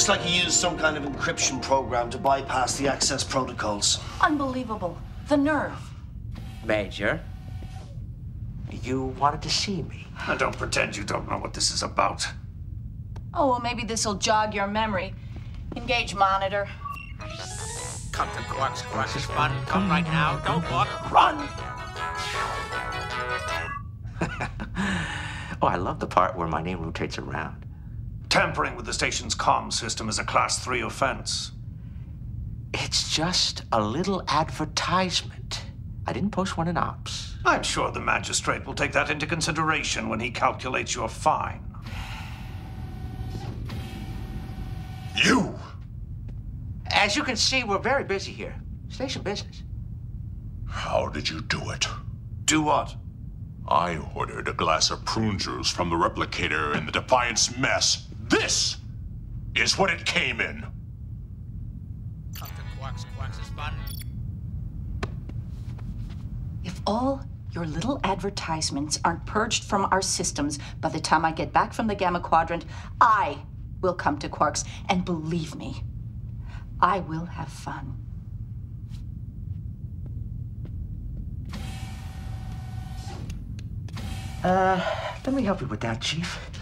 Looks like he used some kind of encryption program to bypass the access protocols. Unbelievable. The nerve. Major, you wanted to see me. Now, don't pretend you don't know what this is about. Oh, well, maybe this'll jog your memory. Engage monitor. Come to Quark's. Quark's is fun. Come right now. Don't look. Run! Oh, I love the part where my name rotates around. Tampering with the station's comm system is a Class 3 offense. It's just a little advertisement. I didn't post one in Ops. I'm sure the magistrate will take that into consideration when he calculates your fine. You! As you can see, we're very busy here. Station business. How did you do it? Do what? I ordered a glass of prune juice from the replicator in the Defiance mess. This is what it came in. Come to Quark's. Quark's is fun. If all your little advertisements aren't purged from our systems by the time I get back from the Gamma Quadrant, I will come to Quark's. And believe me, I will have fun. Let me help you with that, Chief.